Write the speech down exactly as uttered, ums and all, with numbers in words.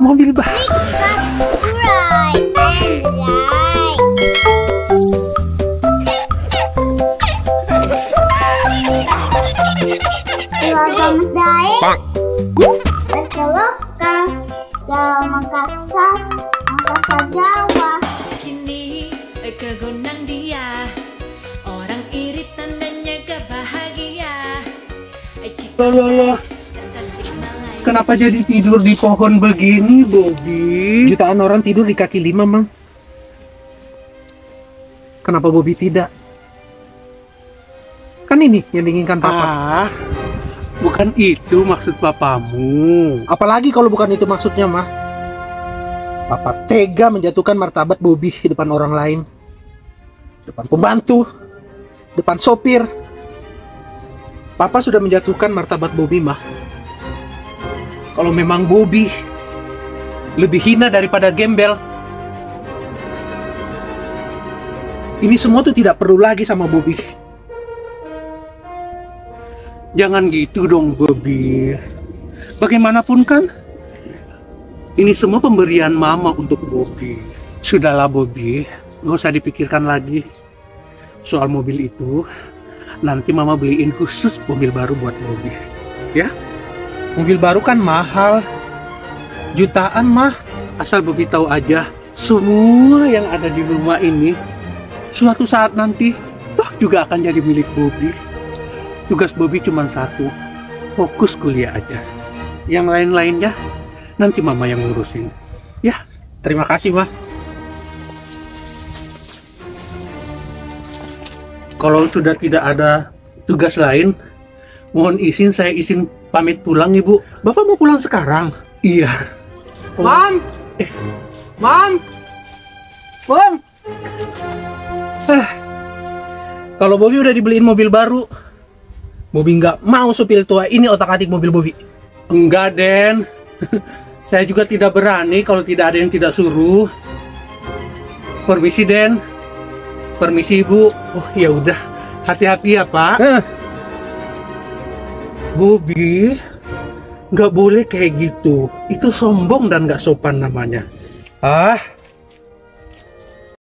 mobil baru. Selamat datang ke Jawa Makassar, Makassar Jawa. Kini kegonang dia, orang iri tandanya gak bahagia. Loh, loh, loh. Kenapa jadi tidur di pohon begini, Bobby? Jutaan orang tidur di kaki lima, Mang. Kenapa Bobby tidak? Kan ini yang diinginkan Papa. Ah, bukan itu maksud papamu. Apalagi kalau bukan itu maksudnya, Mah. Papa tega menjatuhkan martabat Bobby di depan orang lain. Depan pembantu, depan sopir. Papa sudah menjatuhkan martabat Bobby, Mah. Kalau memang Bobby lebih hina daripada gembel, ini semua tuh tidak perlu lagi sama Bobby. Jangan gitu dong, Bobby. Bagaimanapun kan, ini semua pemberian Mama untuk Bobby. Sudahlah, Bobby, gak usah dipikirkan lagi soal mobil itu. Nanti Mama beliin khusus mobil baru buat Bobby, ya? Mobil baru kan mahal, jutaan, Mah. Asal Bobby tahu aja, semua yang ada di rumah ini suatu saat nanti toh juga akan jadi milik Bobby. Tugas Bobby cuma satu, fokus kuliah aja. Yang lain-lainnya nanti Mama yang ngurusin. Ya, terima kasih, Mah. Kalau sudah tidak ada tugas lain, mohon izin saya izin pamit pulang, Ibu. Bapak mau pulang sekarang? Iya. Oh. Mam! Eh. Mam! Mam! Eh. Kalau Bobby udah dibeliin mobil baru, Bobby nggak mau supir tua ini otak-atik mobil Bobby. Enggak, Den. Saya juga tidak berani kalau tidak ada yang tidak suruh. Permisi, Den. Permisi, Ibu. Oh, ya udah. Hati-hati ya, Pak. Eh. Bobby, nggak boleh kayak gitu. Itu sombong dan nggak sopan namanya. Ah,